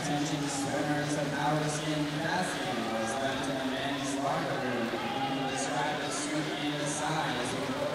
attention swimmers of Howardson capacity was left in the men's locker room. People described as sweet and size.